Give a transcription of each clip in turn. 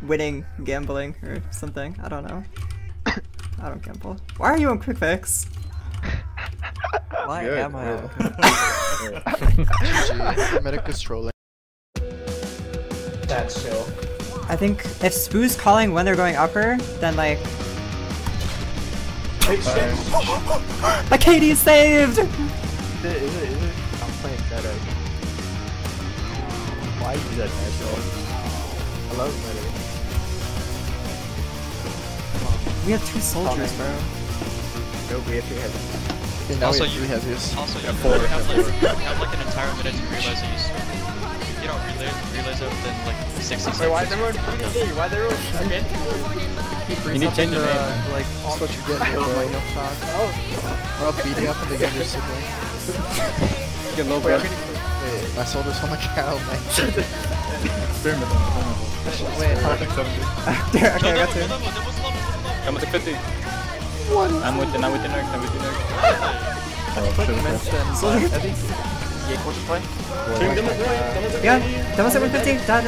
winning gambling or something. I don't know. I don't gamble. Why are you on quick fix? Why am I on GG. Medic is trolling. That's chill. I think if Spoo's calling when they're going upper, then like... My KD saved! Is it? I'm playing better. Why is that natural? I love better. We have 2 soldiers, bro. Go, we have 2 heavy. Okay, now Also, we have 3 heavies. Also, you have like an entire minute to realize that you don't realize it within like 60 seconds. Wait, why is everyone shooting? Why is everyone again? You need to change the like, that's what you get here, bro. Oh. Or I'll beat you up and they get your sibling. Get low, bro. Wait, my soldier's on the cow, man. Wait, okay, I got 2. Come with the 50. I'm with the nerd. Yeah, that was it with 50. Da.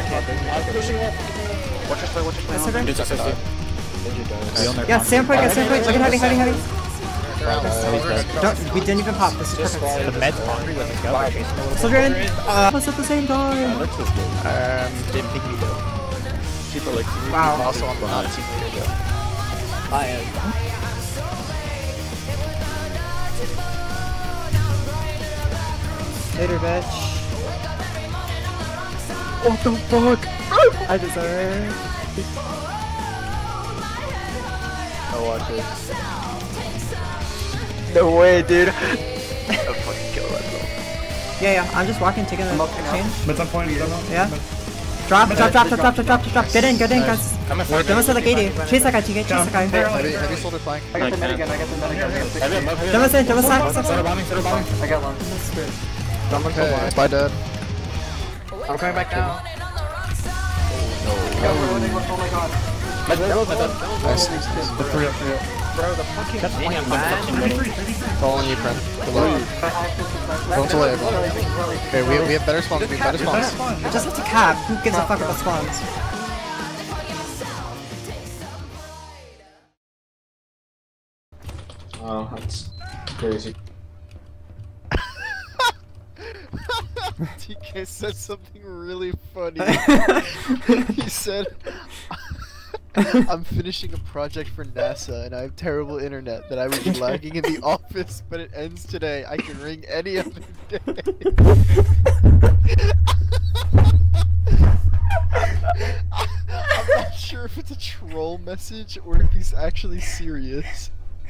Watch your play. Yeah, standpoint, get standpoint. Look at heavy. Don't, we didn't even pop. This is perfect. The med's hungry with the gun. Soldier in. What's at the same time? Didn't pick me though. Super like. Wow. Also on the not teammate though. I am. Later, bitch. What the fuck? I deserve. Oh, watch this. No way, dude. I'll fucking kill that though. Yeah, I'm just walking, taking the exchange. But some point, Yeah. Drop. Get in, guys. Demos at like 80. Chase that guy, chase that guy. Heavy soldier flying. I got the medic again. Demos in, demos side. I got one. Okay, bye dad. I'm coming back now. Oh my god. Nice. The 3 up. Bro, the fucking damn man. Following you, friend. Below you. Going to lay. Okay, we have better spawns. We have better spawns. Just have to cap. Who gives a fuck about spawns? Oh, that's crazy. TK said something really funny. He said, I'm finishing a project for NASA and I have terrible internet that I would be lagging in the office, but it ends today. I can ring any other day. I'm not sure if it's a troll message or if he's actually serious.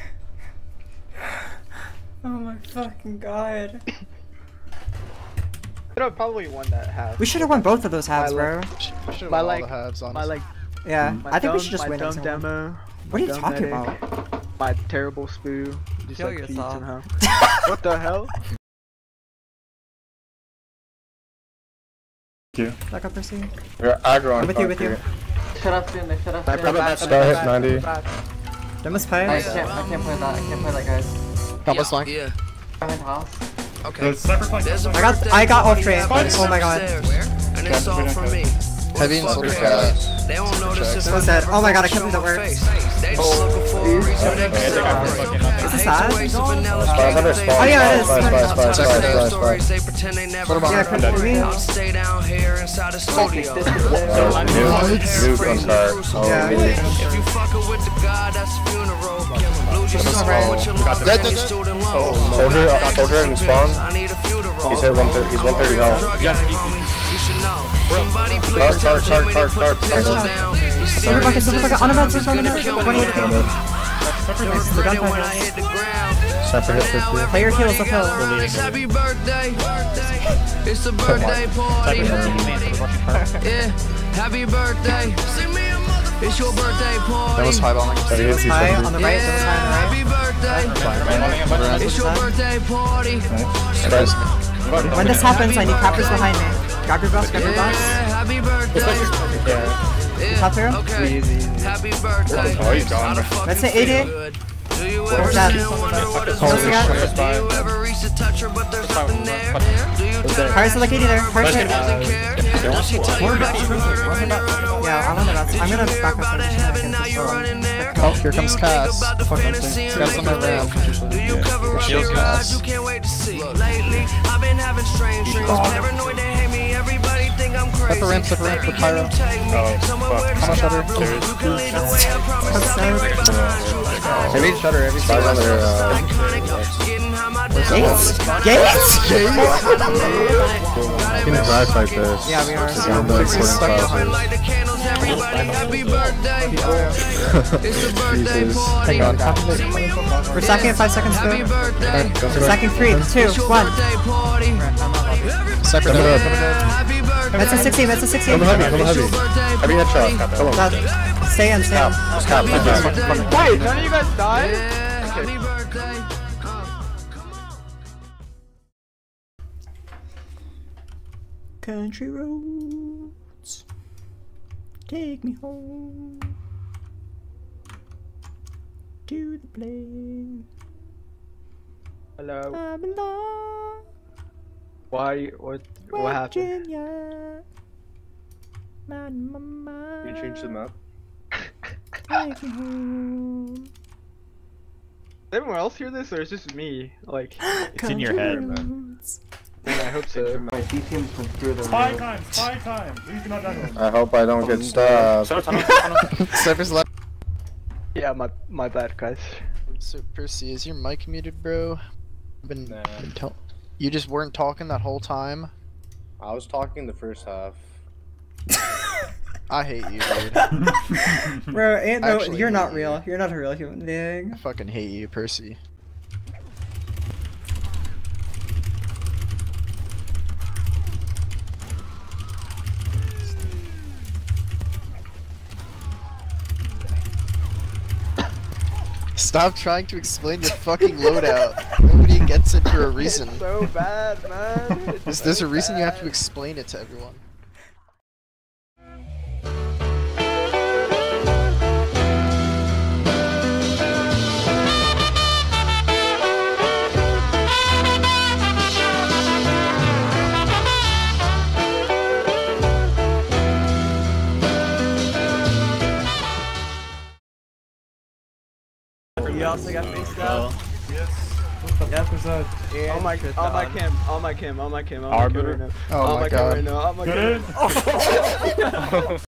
Oh my fucking god. Could have probably won that half. We should have won both of those halves, bro. We should have My won all like, the halves, honestly. my like, Yeah, my I think we dumb- should just my win dumb it. demo. What are you dumb talking medic, about? My terrible spoo. Just Kill like feeds yourself. somehow. What the hell? Back up, Percy. You're aggro on I'm with you. Shut up, Finn. Shut up, Finn. Star hit 90. Demos I pay. can't play that. I can't play that, guys. Combo's flying. Yeah. Behind house. Okay. I got all three. Oh my god. And it's all from me. Heavy and soldier cat. They won't notice if That was dead. Oh my god, I can't believe that worked. they just looking for a reason they can celebrate. Is this sad? Oh yeah, it is. Stories they pretend they never Yeah, heard. could we? I'll stay down here inside the studio. Nuke on car. Yeah. If you fucking with the god, that's a funeral. Lose your soul with your love and your student loan. Soldier in spawn. I need a funeral. He's hit 130. He's 130 health. You should know. Somebody please tell me they put the pencil down. Silver bucket, on about 28 The gun when I hit the ground. Separate hit 50. Play your heals uphill. Happy birthday. It's a birthday party. Yeah. Happy birthday. It's your birthday party. That was high balling. High on the right, that was high on the right. Happy birthday. It's your birthday party. When this happens, I need cappers behind me. Grab your boss, grab your boss. Happy birthday. Top hero. Okay. Happy birthday. Oh, he's gone. Let's say 80. Do you ever sit and wonder what is Close again. Do you ever reach to touch her but there's nothing there? Do you tell her Hearts are like 80 there. Hearts hit. doesn't care? Does she tell you that you hurt her and it run away? Yeah, I want to bounce. I'm gonna back up and Oh, here comes Cass. Fuck that thing. Cass on my ramp. Shields Cass. Step a ramp for Pyro. Oh, fuck. How much shutter? I made shutter every time. Gates? Gates? Can drive like this. Yeah, we are. Jesus. Hang on. We're stacking at 5 seconds though. We're stacking 3, 2, 1. Cypher dead. That's a 60, that's a 60. Come heavy. Heavy headshot. Come on. Stay on, stay on. Stop. Wait, none of you guys died? Country roads, take me home to the place Hello. I belong. Why? What happened? Virginia, my mind. Can you change the map? Take me home. Did everyone else hear this, or is this me? Like, It's in your head. Roads. I hope so. My D teams went through the Spy time! Please do not die. I hope I don't get stabbed. Cypher's left. Yeah, my bad, guys. So, Percy, is your mic muted, bro? You just weren't talking that whole time? I was talking the first half. I hate you, dude. Bro, ain't no, Actually, you're not hate real. You're not a real human being. I fucking hate you, Percy. Stop trying to explain your fucking loadout. Nobody gets it for a reason. It's so bad, man. There's a reason you have to explain it to everyone. You also got faced out? Yes. Yeah, for so. On my cam. Oh my god. Right now.